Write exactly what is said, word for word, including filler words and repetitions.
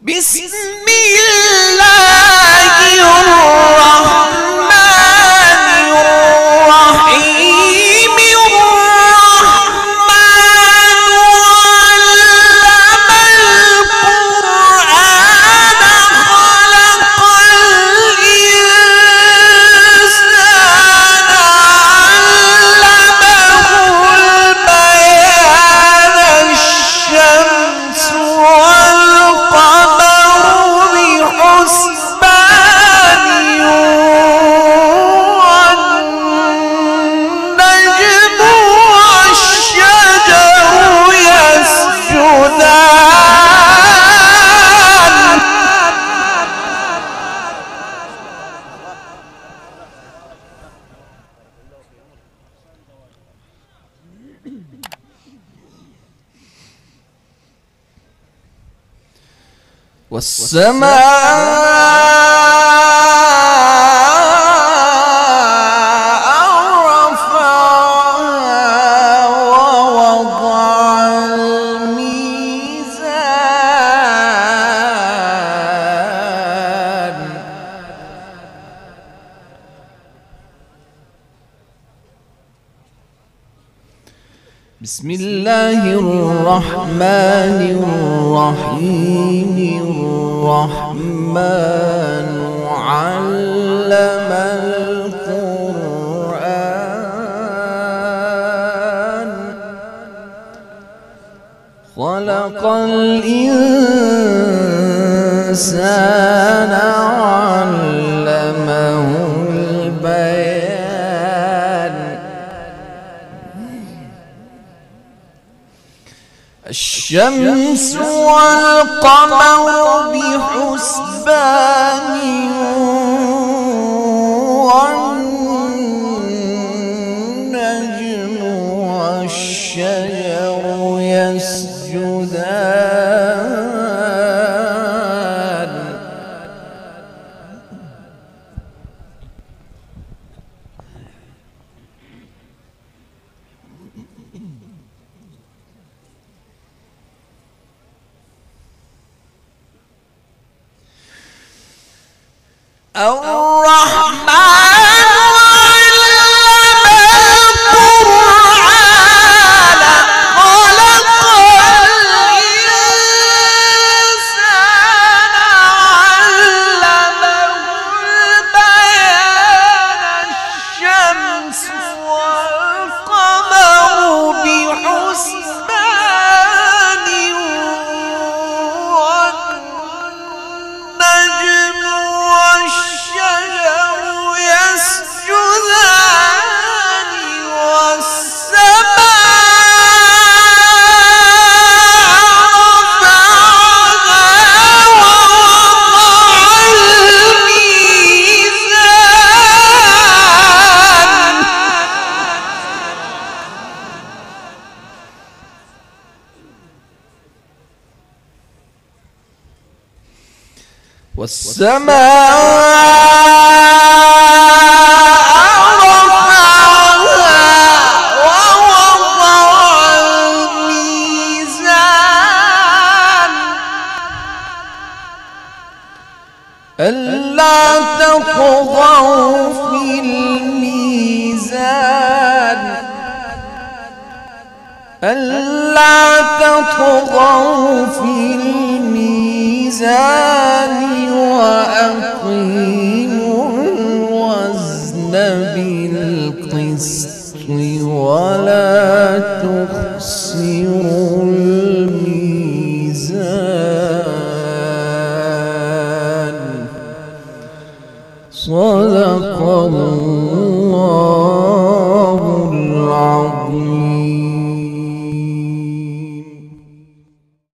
بسم الله الرحمن الرحيم الرحمن علم القرآن خلق الإنسان علمه البيان الشمس والسماء رفعها ووضع الميزان بسم الله الرحمن الرحيم الرحمن علم القرآن خلق الإنسان علمه البيان الشمس والقمر بحسبان والنجم والشجر يسجدان الرحمن علم القرآن خلق الإنسان علمه البيان الشمس والقمر بحسبان والنجم والشجر يسجدان والسماء رفعها ووضع الميزان والسماء رفعها ووضع الميزان ألا تطغوا في الميزان ألا تطغوا في الميزان وأقيموا الوزن بالقسط ولا تخسروا الميزان صدق الله